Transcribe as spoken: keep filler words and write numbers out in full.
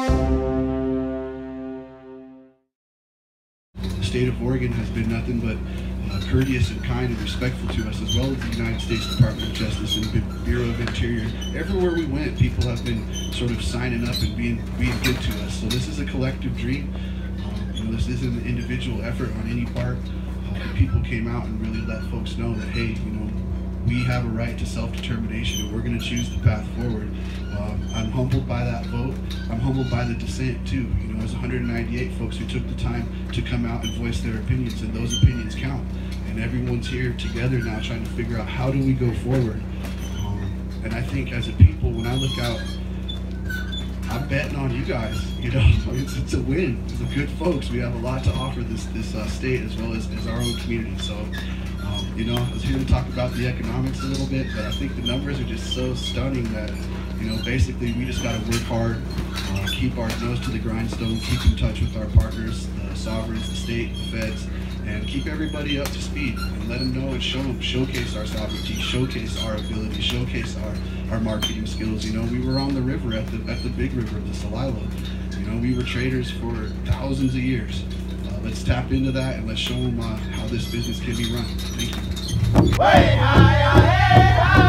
The state of Oregon has been nothing but uh, courteous and kind and respectful to us, as well as the United States Department of Justice and the Bureau of Interior. Everywhere we went, people have been sort of signing up and being being good to us. So this is a collective dream. Um, you know, this isn't an individual effort on any part. Uh, people came out and really let folks know that, hey, you know, we have a right to self-determination and we're going to choose the path forward. Um, I'm humbled by that vote. I'm humbled by the dissent too. You know, there's one hundred ninety-eight folks who took the time to come out and voice their opinions, and those opinions count. And everyone's here together now trying to figure out how do we go forward. Um, and I think as a people, when I look out, I'm betting on you guys. You know, it's, it's a win. It's good folks. We have a lot to offer this this uh, state as well as, as our own community. So, um, you know, I was here to talk about the economics a little bit, but I think the numbers are just so stunning that, you know, basically we just got to work hard, uh, keep our nose to the grindstone, keep in touch with our partners, the sovereigns, the state, the feds, and keep everybody up to speed and let them know and show them, showcase our sovereignty, showcase our ability, showcase our, our marketing skills. You know, we were on the river at the at the big river, the Salilo. You know, we were traders for thousands of years. Uh, let's tap into that and let's show them uh, how this business can be run. Thank you.